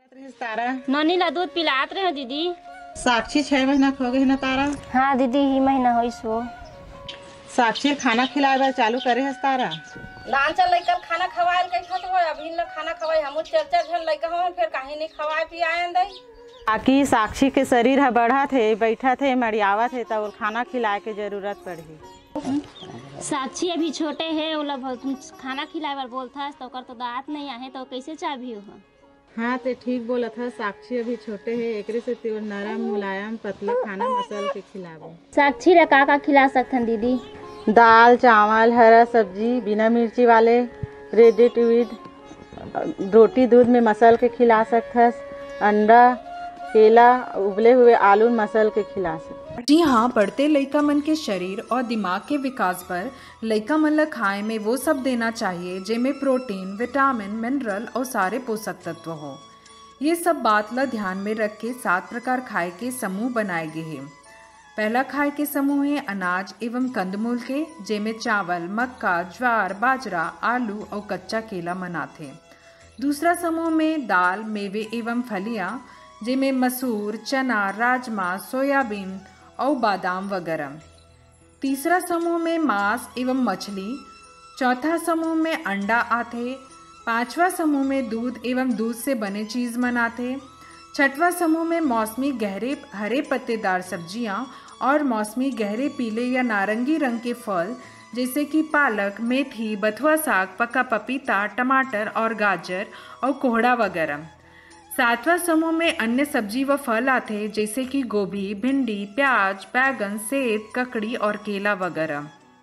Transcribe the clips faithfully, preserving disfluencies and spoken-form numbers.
तारा ननी ला दूध पिलात रहे दीदी। साक्षी छह महीना हो गए ना तारा। हाँ दीदी ही महीना हो सो। साक्षी खाना खिलाए बार चालू करे है तारा। लान चल लइका खाना खवाए के खत हो अभी न खाना खवाए हम चार चार जन लइका हो फिर काहे नहीं खवाए पियाए दई। ताकि साक्षी के शरीर है बढ़ा थे बैठा थे मरियावा थे तब खाना खिलाए के जरूरत पड़ी। साक्षी अभी छोटे है ओला खाना खिलाए बार बोलता तो कर तो दांत नहीं आहे तो कैसे चाभी हो। हाँ ते ठीक बोला था साक्षी अभी छोटे है एकरे से तेवर नरम मुलायम पतला खाना मसल के खिलावे। साक्षी ला का का खिला सकथन दीदी? दाल चावल हरा सब्जी बिना मिर्ची वाले रेडी टू ईट रोटी दूध में मसल के खिला सकथस। अंडा केला उबले हुए आलू मसल के खिला सकते। जी हाँ, बढ़ते लइका मन के शरीर और दिमाग के विकास पर लइका मन ला खाए में वो सब देना चाहिए जिनमें प्रोटीन विटामिन मिनरल और सारे पोषक तत्व हो। ये सब बात ला ध्यान में रख के सात प्रकार खाए के समूह बनाए गए हैं। पहला खाए के समूह है अनाज एवं कंदमूल के जिनमें चावल मक्का ज्वार बाजरा आलू और कच्चा केला मनाते। दूसरा समूह में दाल मेवे एवं फलियाँ जिनमें मसूर चना राजमा सोयाबीन और बादाम वगैरह। तीसरा समूह में मांस एवं मछली। चौथा समूह में अंडा आते। पांचवा समूह में दूध एवं दूध से बने चीज़ मनाते। छठवां समूह में मौसमी गहरे हरे पत्तेदार सब्जियां और मौसमी गहरे पीले या नारंगी रंग के फल जैसे कि पालक मेथी बथुआ साग पका पपीता टमाटर और गाजर और कोहड़ा वगैरह। सातवां समूह में अन्य सब्जी व फल आते जैसे कि गोभी भिंडी प्याज बैगन सेब ककड़ी और केला वगैरह।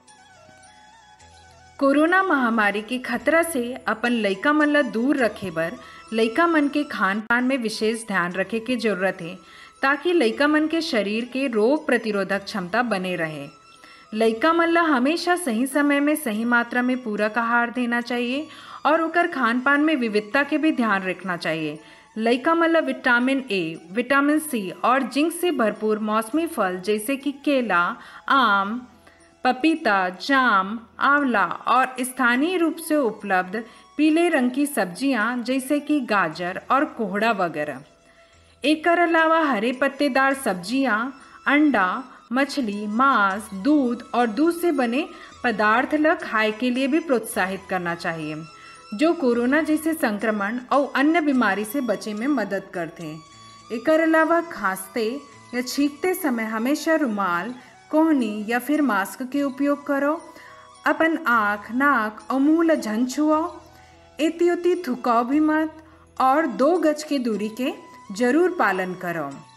कोरोना महामारी के खतरा से अपन लइका मन ला दूर रखे बर लइका मन के खान पान में विशेष ध्यान रखे के जरूरत है ताकि लइका मन के शरीर के रोग प्रतिरोधक क्षमता बने रहे। लइका मन ला हमेशा सही समय में सही मात्रा में पूरक आहार देना चाहिए और ओकर खान पान में विविधता के भी ध्यान रखना चाहिए। लइका मन ला विटामिन ए विटामिन सी और जिंक से भरपूर मौसमी फल जैसे कि केला आम पपीता जाम आंवला और स्थानीय रूप से उपलब्ध पीले रंग की सब्जियां जैसे कि गाजर और कोहड़ा वगैरह। एकर अलावा हरे पत्तेदार सब्जियां अंडा मछली मांस दूध और दूध से बने पदार्थ ला खाए के लिए भी प्रोत्साहित करना चाहिए जो कोरोना जैसे संक्रमण और अन्य बीमारी से बचे में मदद करते हैं। एकर अलावा खांसते या छींकते समय हमेशा रुमाल कोहनी या फिर मास्क के उपयोग करो। अपन आँख नाक और मुँह ला झन छुआओ। एती उती थुकाओ भी मत और दो गज की दूरी के जरूर पालन करो।